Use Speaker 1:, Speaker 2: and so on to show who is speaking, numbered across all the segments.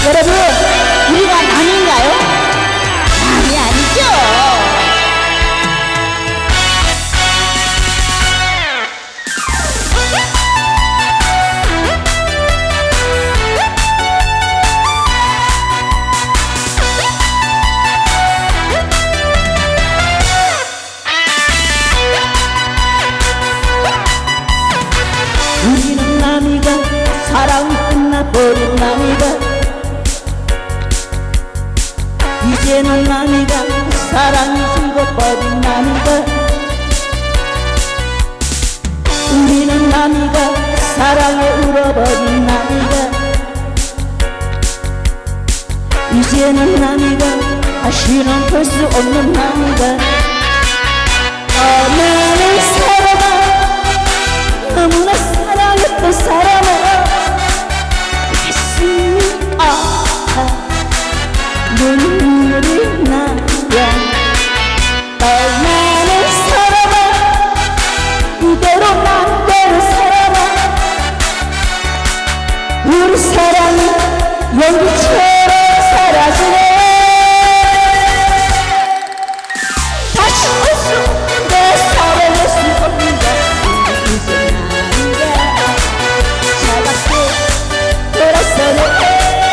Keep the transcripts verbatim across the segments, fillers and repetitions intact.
Speaker 1: 여러분, 우리가 남인가요? 남이 아니죠.
Speaker 2: 우리는 남이가 사랑이 끝나버린 남이가 이제는 남이가 사랑이 죽어버린 남이가 우리는 남이가 사랑에 울어버린 남이가 이제는 남이가 다시는 볼 수 없는 남이가 너는 사랑아 너무나 사랑했던 사람아 가슴이 아파 눈물이 나야 떠나는 사람아 이대로 남대로 살아라 우리 사랑이 연기처럼 사라지네 다시 올수 내 사랑할 수 없는 것 이제 남이가 차갑게 돌아서네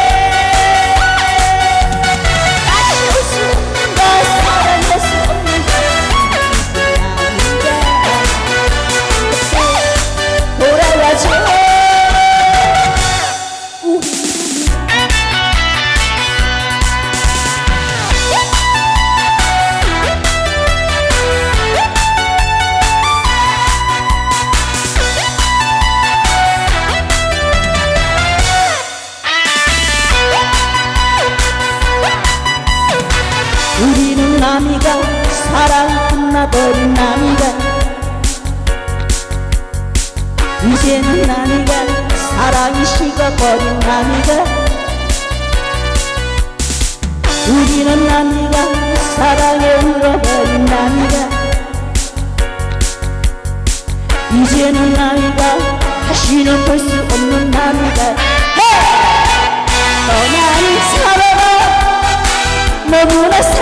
Speaker 2: 우리는 남이가 사랑 끝나버린 남이가 이제는 남이가 사랑이 식어버린 남이가 우리는 남이가 사랑에 울어버린 남이가 이제는 남이가 다시는 볼 수 없는 남이가 떠나는 사람아 너무나